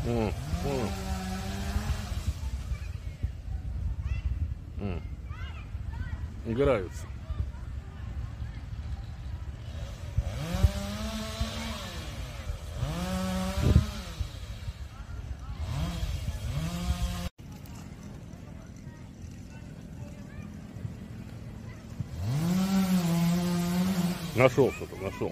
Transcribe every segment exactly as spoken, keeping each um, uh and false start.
М, м. М. Играются. Нашел что-то, нашел.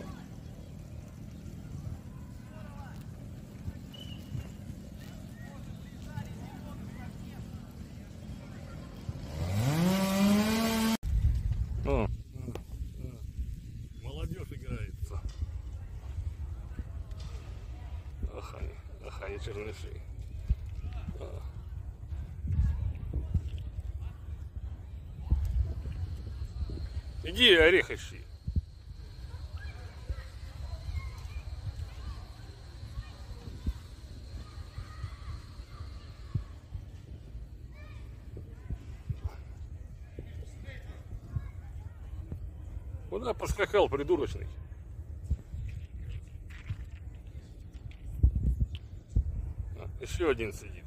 О, молодежь играется. Ах, они, ах, они черныши. А. Иди орех ищи. Куда поскакал, придурочный? А, еще один сидит.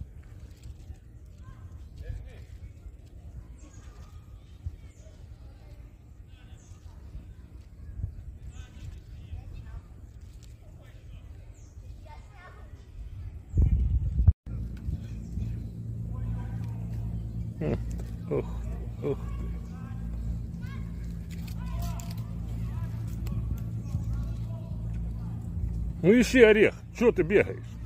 Ух, ух. Ну ищи орех, чего ты бегаешь?